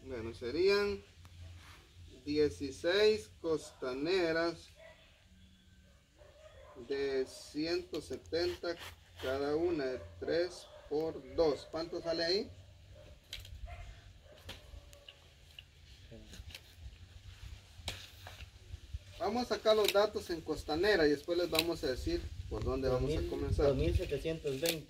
Bueno, serían 16 costaneras de 170 cada una, de 3 por 2. ¿Cuánto sale ahí? Vamos a sacar los datos en costanera y después les vamos a decir por dónde vamos a comenzar. 2720.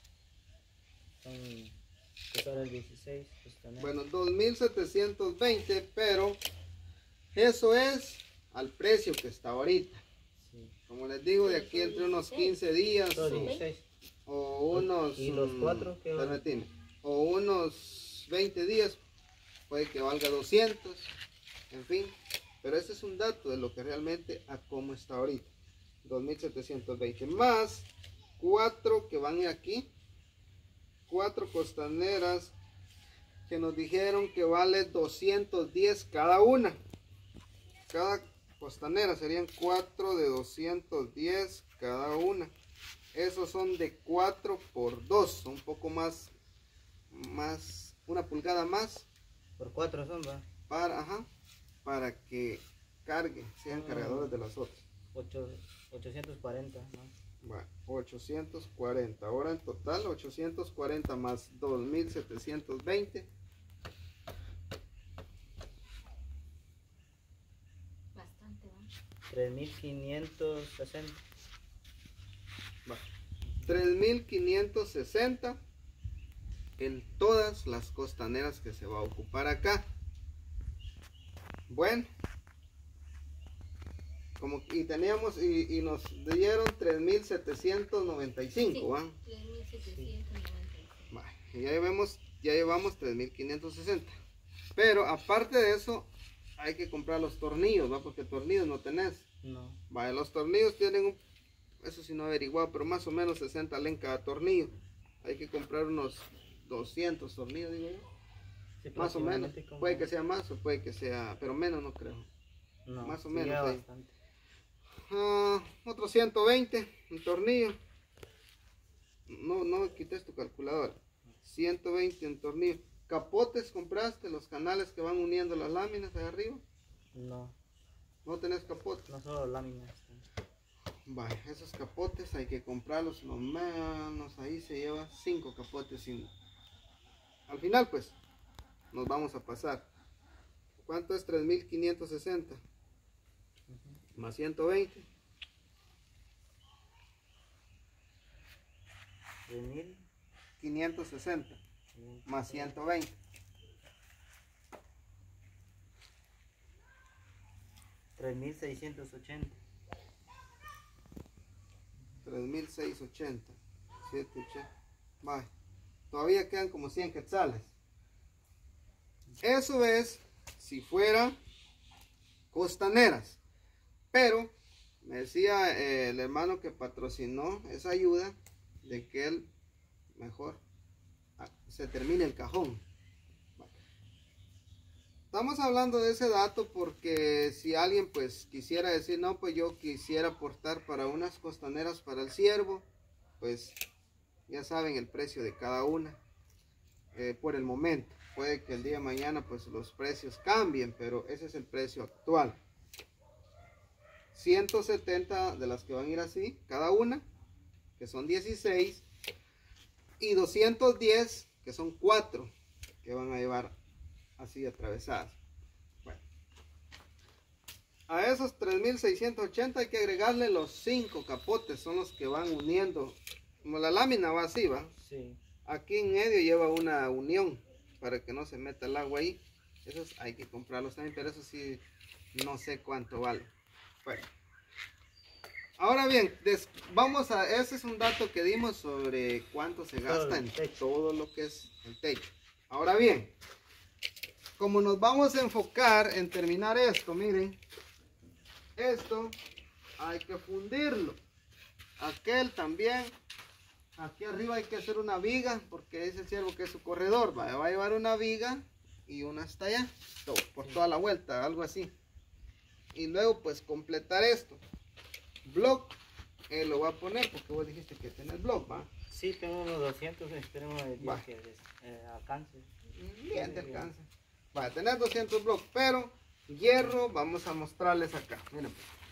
Son 16 costaneras. Bueno, 2720, pero eso es al precio que está ahorita. Sí. Como les digo, de aquí entre unos 15 días o unos... ¿Y los 4 que van? Permíteme, o unos 20 días puede que valga 200, en fin. Pero ese es un dato de lo que realmente a cómo está ahorita. 2720 más 4 que van aquí. 4 costaneras que nos dijeron que vale 210 cada una. Cada costanera serían 4 de 210 cada una. Esos son de 4 por 2, un poco más, una pulgada más. Por 4 son, ¿va? Para que carguen, sean cargadores de las otras. 840 más. Bueno, 840. Ahora en total 840 más 2720. Bastante, ¿no? 3560. 3560 en todas las costaneras que se va a ocupar acá. Bueno, y teníamos y nos dieron 3795, ¿va? 3795. Y ya llevamos 3560. Pero aparte de eso, hay que comprar los tornillos, ¿va? Porque tornillos no tenés. No. Vale, los tornillos tienen eso sí no he averiguado, pero más o menos 60 len cada tornillo. Hay que comprar unos 200 tornillos, digo yo. Sí, Más o menos. Puede que sea más o puede que sea, pero menos no creo. No, más o sí, menos. bastante. Otros 120 un tornillo. No quites tu calculadora. 120 un tornillo. ¿Capotes compraste? Los canales que van uniendo las láminas de arriba. No. ¿No tenés capote? No solo láminas. Vale, esos capotes hay que comprarlos lo menos. Ahí se lleva 5 capotes. Al final pues nos vamos a pasar. ¿Cuánto es 3560? Más 120. 3560 más 120. 3680. 3680. 780. Vale. Todavía quedan como 100 quetzales. Eso es si fuera costaneras. Pero me decía el hermano que patrocinó esa ayuda de que él mejor se termine el cajón. Estamos hablando de ese dato porque si alguien pues quisiera decir, no, pues yo quisiera aportar para unas costaneras para el ciervo, pues ya saben el precio de cada una por el momento. Puede que el día de mañana pues los precios cambien, pero ese es el precio actual. 170 de las que van a ir así, cada una, que son 16, y 210, que son 4, que van a llevar así atravesadas. Bueno, a esos 3680 hay que agregarle los 5 capotes, son los que van uniendo, como la lámina va así, va. Sí. Aquí en medio lleva una unión para que no se meta el agua ahí. Esos hay que comprarlos también, pero eso sí no sé cuánto vale. Bueno, ahora bien, ese es un dato que dimos sobre cuánto se gasta en todo lo que es el techo. Ahora bien, como nos vamos a enfocar en terminar esto, miren, esto hay que fundirlo. Aquel también, aquí arriba hay que hacer una viga, porque dice el ciervo que es su corredor, va a llevar una viga y una hasta allá, por toda la vuelta, algo así. Y luego pues completar esto. Block, lo va a poner porque vos dijiste que tenés block, ¿va? Sí, tengo unos 200, esperemos que alcance. Bien, te alcanza. Va a tener 200 bloques, pero hierro vamos a mostrarles acá. Miren.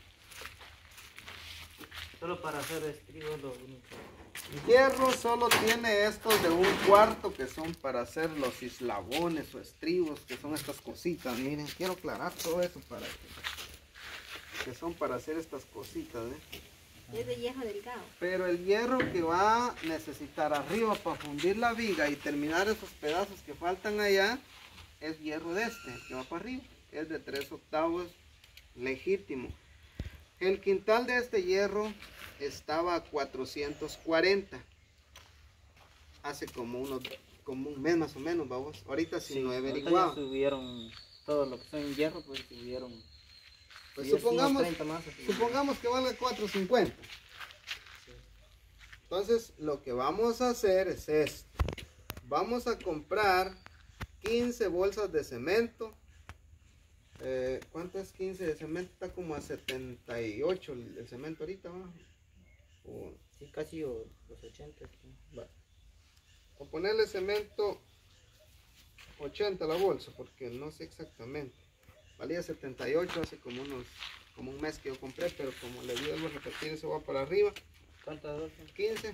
Solo para hacer estribos lo único. Hierro solo tiene estos de 1/4 que son para hacer los eslabones o estribos, que son estas cositas. Miren, quiero aclarar todo eso para que son para hacer estas cositas. Es de hierro delgado. Pero el hierro que va a necesitar arriba para fundir la viga y terminar esos pedazos que faltan allá es hierro de este, que va para arriba. Es de 3/8 legítimo. El quintal de este hierro estaba a 440. Hace como un mes más o menos, vamos. Ahorita sí, no he ahorita averiguado. ya subieron todo lo que son hierro, pues subieron. Pues Y es unos supongamos, 30 más, así. supongamos que valga 450. Sí. Entonces lo que vamos a hacer es esto. Vamos a comprar 15 bolsas de cemento. ¿Cuánto es 15 de cemento? Está como a 78 el cemento ahorita, ¿va? Sí, casi los 80. Sí. Va. O ponerle cemento 80 a la bolsa, porque no sé exactamente. Valía 78 hace como un mes que yo compré, pero como le di algo a repetir, eso va para arriba. ¿Cuántas bolsas? 15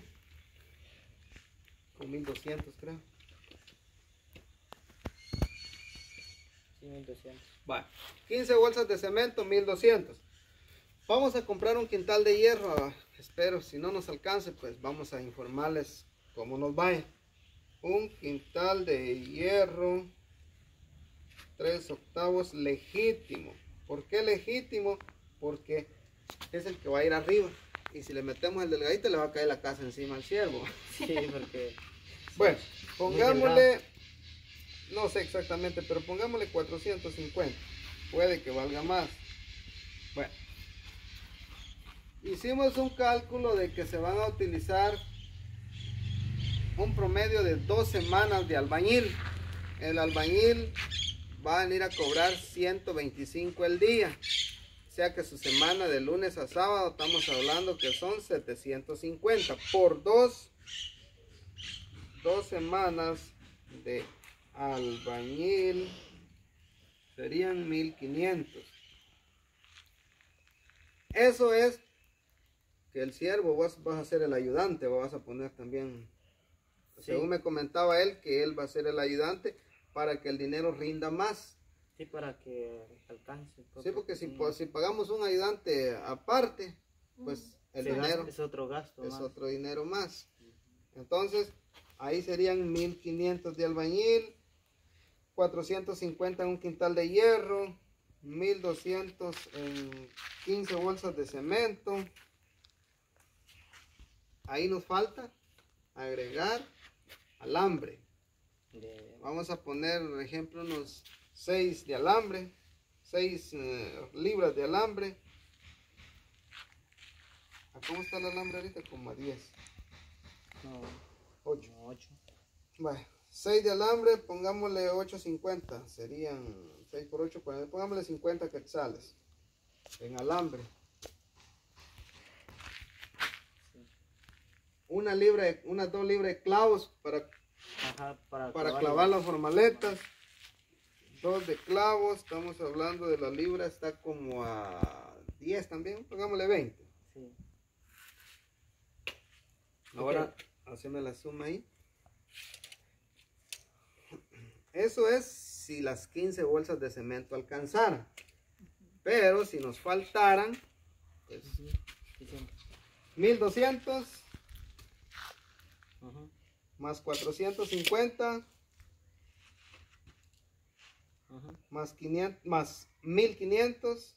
con 1200 creo. Sí, 1200. Va. 15 bolsas de cemento, 1200. Vamos a comprar un quintal de hierro. Espero, si no nos alcance, pues vamos a informarles cómo nos vaya. Un quintal de hierro 3/8 legítimo. ¿Por qué legítimo? Porque es el que va a ir arriba. Y si le metemos el delgadito, le va a caer la casa encima al ciervo. Sí, porque. Bueno, muy pongámosle, no sé exactamente, pero pongámosle 450. Puede que valga más. Bueno, hicimos un cálculo de que se van a utilizar un promedio de 2 semanas de albañil. El albañil va a venir a cobrar 125 el día. O sea que su semana de lunes a sábado estamos hablando que son 750 por dos semanas de albañil serían 1500. Eso es que el siervo vas a ser el ayudante, vas a poner también, Sí. según me comentaba él, que él va a ser el ayudante para que el dinero rinda más. Sí, para que alcance. Sí, porque si pagamos un ayudante aparte, pues el ese dinero gasto es otro gasto. es más. otro dinero más. Entonces, ahí serían 1500 de albañil, 450 en un quintal de hierro, 1200 en 15 bolsas de cemento. Ahí nos falta agregar alambre. Vamos a poner, por ejemplo, unos 6 de alambre, 6 libras de alambre. ¿A cómo está el alambre ahorita? Como a 10. No, 8. no, 8. Bueno, 6 de alambre, pongámosle 8.50, serían 6 por 8, 40, pongámosle 50 quetzales en alambre. Unas 2 libras de clavos para Ajá, para clavar las formaletas. 2 de clavos, estamos hablando de la libra, está como a 10 también, pongámosle 20. Sí. Ahora, haceme la suma ahí. Eso es si las 15 bolsas de cemento alcanzaran. Pero si nos faltaran, pues Sí, sí. 1200 Ajá. más 450 Ajá. más 500 más 1500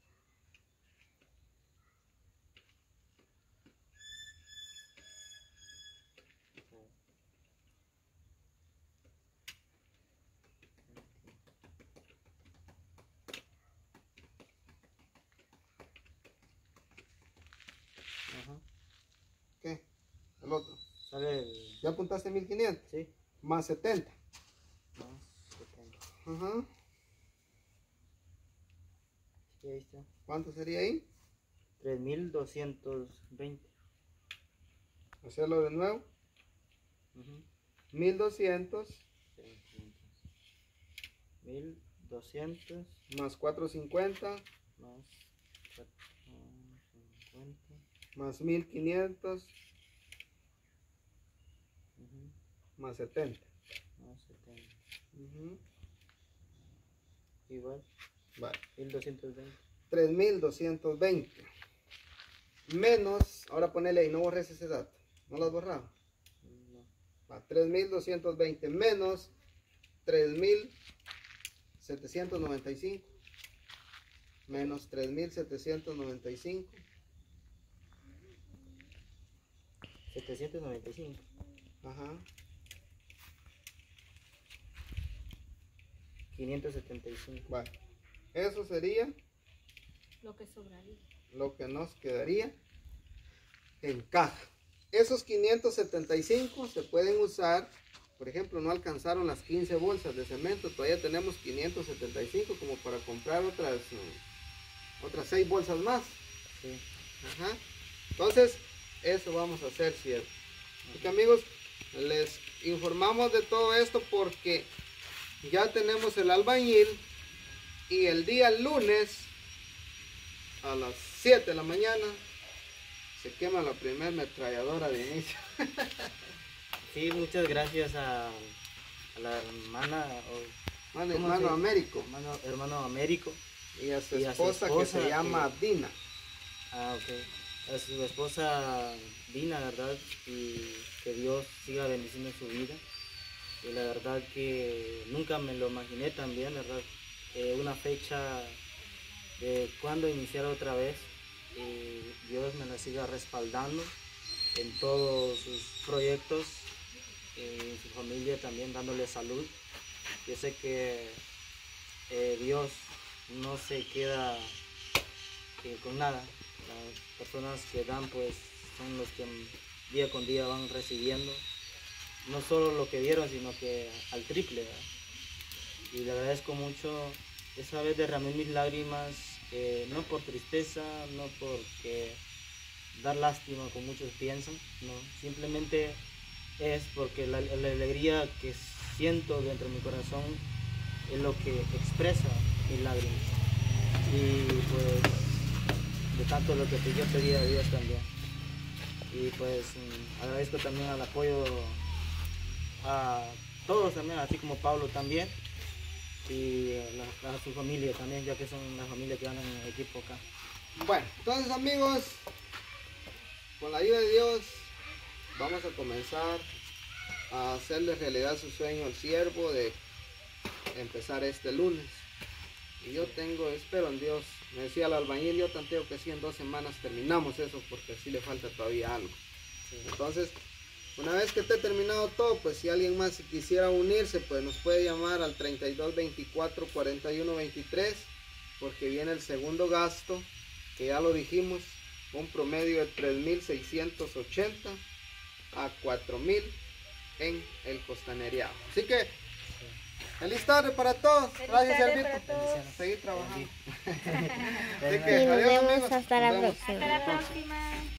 Ajá. ¿qué? El otro. Sale el. ¿Ya apuntaste 1500? Sí. Más 70. Más 70. Ajá. Sí, ahí está. ¿Cuánto sería ahí? 3220. Hacerlo de nuevo. Ajá. 1200 500. 1200 más 450 más 450. más 1500 Ujú, más 70. más 70. Ujú. Igual, Vale. 1220. 3220 menos, ahora ponele ahí, no borres ese dato, no lo has borrado. No. Va, 3220 menos 3795 menos 3795 795. ajá, 575. vale. Eso sería Lo que sobraría. lo que nos quedaría en caja. Esos 575 se pueden usar, por ejemplo, no alcanzaron las 15 bolsas de cemento, todavía tenemos 575 como para comprar otras 6 bolsas más. Sí. Ajá. Entonces, eso vamos a hacer, ¿cierto? Así que, amigos, les informamos de todo esto porque ya tenemos el albañil y el día lunes a las 7 de la mañana se quema la primera ametralladora de inicio. Sí, muchas gracias a la hermana, ¿cómo Hermano se- Américo hermano Américo. y a su Y a su esposa que esposa se llama Dina. Ah, ok. A su esposa Dina, ¿verdad? Y que Dios siga bendiciendo su vida. Y la verdad que nunca me lo imaginé también, ¿verdad? Una fecha de cuándo iniciar otra vez. Y Dios me la siga respaldando en todos sus proyectos, en su familia también dándole salud. Yo sé que Dios no se queda con nada. Las personas que dan pues son los que día con día van recibiendo no solo lo que dieron, sino que al triple, ¿verdad? Y le agradezco mucho. Esa vez derramé mis lágrimas, no por tristeza, no porque dar lástima como muchos piensan, no, simplemente es porque la alegría que siento dentro de mi corazón es lo que expresa mis lágrimas. Y pues de tanto lo que yo pedí a Dios también. Y pues agradezco también al apoyo a todos también, así como Pablo también, y a su familia también, ya que son la familia que van en el equipo acá. Bueno, entonces, amigos, con la ayuda de Dios vamos a comenzar a hacerle realidad su sueño al siervo de empezar este lunes. Y yo espero en Dios, me decía el albañil, yo tanteo que sí, en 2 semanas terminamos eso, porque sí le falta todavía algo. Sí. Entonces, una vez que esté terminado todo, pues si alguien más quisiera unirse, pues nos puede llamar al 32 24 41 23, porque viene el segundo gasto, que ya lo dijimos, un promedio de 3,680 a 4,000 en el costanereado. Así que, feliz tarde para todos. Feliz Gracias, tarde Servito. para todos. Seguir trabajando. Así Bendiciones. que, Y nos adiós, vemos amigos. hasta la Nos vemos. próxima. Hasta la próxima.